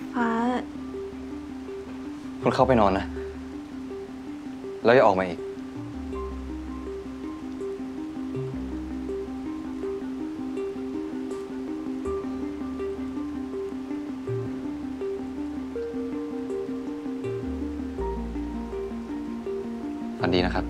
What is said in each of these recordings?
ฟ้าคุณเข้าไปนอนนะแล้วอย่าออกมาอีกฝันดีนะครับ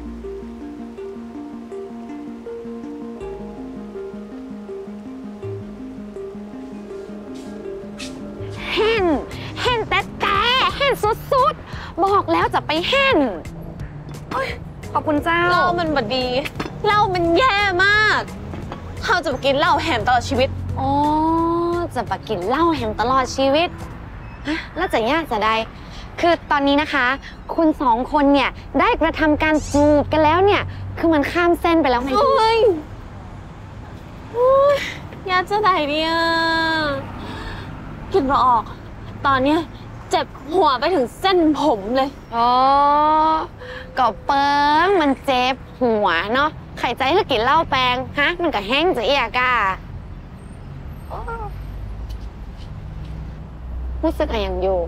แห่นแต่แห่นสุดๆบอกแล้วจะไปแห่นขอบคุณเจ้าเหล้ามันบดดีเหล้ามันแย่มากเขาจะไปกินเหล้าแหมตลอดชีวิตอ๋อจะไปกินเหล้าแห่งตลอดชีวิตฮะแล้วจะยากจะได้คือตอนนี้นะคะ คุณสองคนเนี่ยได้กระทำการจูบกันแล้วเนี่ยคือมันข้ามเส้นไปแล้วไงโอ้ยยากจะได้เนี่ยคิดไม่ออกตอนเนี้ยเจ็บหัวไปถึงเส้นผมเลยอ๋อก็เปิ้งมันเจ็บหัวเนาะไข่ใจถ้ากินเหล้าแปลงฮะมันก็แห้งจะเอียกอ่ะรู้สึกอะไรอย่างอยู่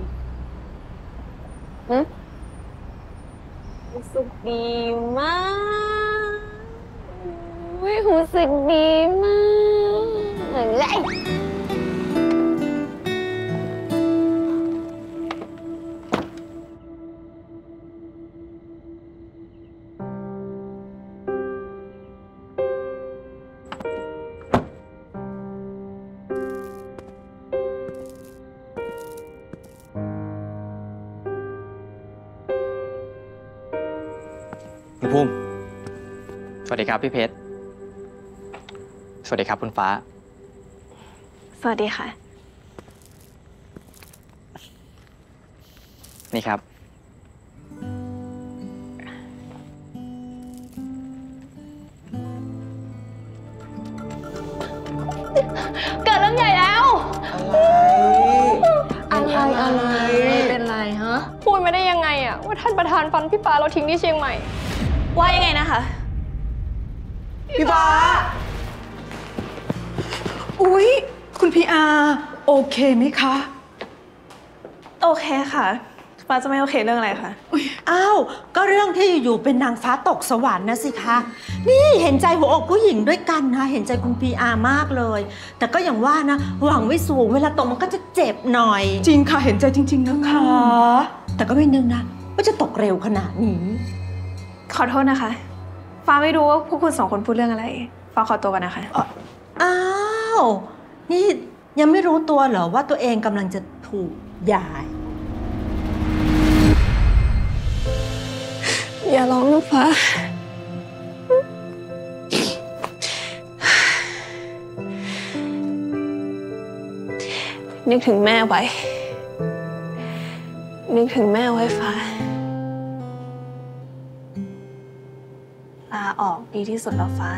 รู้สึกดีมากรู้สึกดีมากเลยคุณภูมิสวัสดีครับพี่เพชรสวัสดีครับคุณฟ้าสวัสดีค่ะนี่ครับเกิดเรื่องใหญ่แล้วอะไรเป็นไรฮะพูดไม่ได้ยังไงอะว่าท่านประธานฟันพี่ฟ้าเราทิ้งที่เชียงใหม่ว่ายังไงนะคะพี่ฟ้าอุ๊ยคุณพีอาร์โอเคไหมคะโอเคค่ะฟ้าจะไม่โอเคเรื่องอะไรคะอ้าวก็เรื่องที่อยู่ๆเป็นนางฟ้าตกสวรรค์นะสิคะนี่เห็นใจหัวอกผู้หญิงด้วยกันนะเห็นใจคุณพีอาร์มากเลยแต่ก็อย่างว่านะหวังไว้สูงเวลาตกมันก็จะเจ็บหน่อยจริงค่ะเห็นใจจริงๆนะคะแต่ก็ไม่นึกนะว่าจะตกเร็วขนาดนี้ขอโทษนะคะฟ้าไม่รู้ว่าพวกคุณสองคนพูดเรื่องอะไรฟ้าขอตัวกันนะคะอ้าวนี่ยังไม่รู้ตัวเหรอว่าตัวเองกำลังจะถูกย้ายอย่าร้องนะฟ้านึกถึงแม่ไว้นึกถึงแม่ไว้ฟ้าลาออกดีที่สุดแล้วฟ้า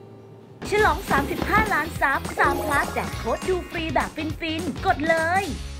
ฉลอง 35 ล้านซับ3 พลัสแจกโค้ดดูฟรีแบบฟินๆ กดเลย